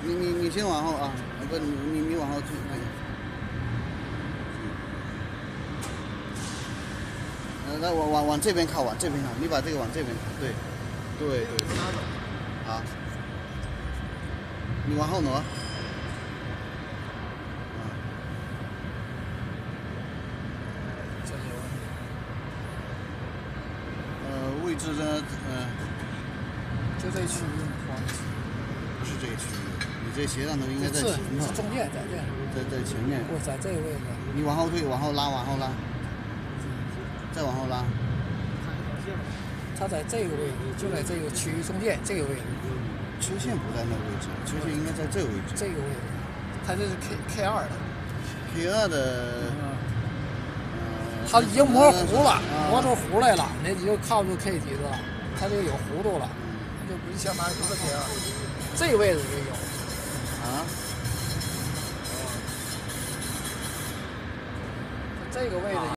你先往后啊，不你往后去。来往这边靠，往这边靠，你把这个往这边靠，对。好，你往后挪。位置呢？ 就这区域不是这个区域，你这斜上头应该在前头。 是中间，在这。 在前面。 不在这个位置。 你往后退，往后拉，再往后拉。 它在这个位置，就在这个区域中间这个位置。 缺陷不在那个位置，缺陷应该在这个位置。 这个位置，它这是 K2的。 K2的。 它已经模糊了，磨出糊来了，那就靠住 K 几了，它就有弧度了，它就不相当于不是 K2，这个位置就有。 啊？ 这个位置。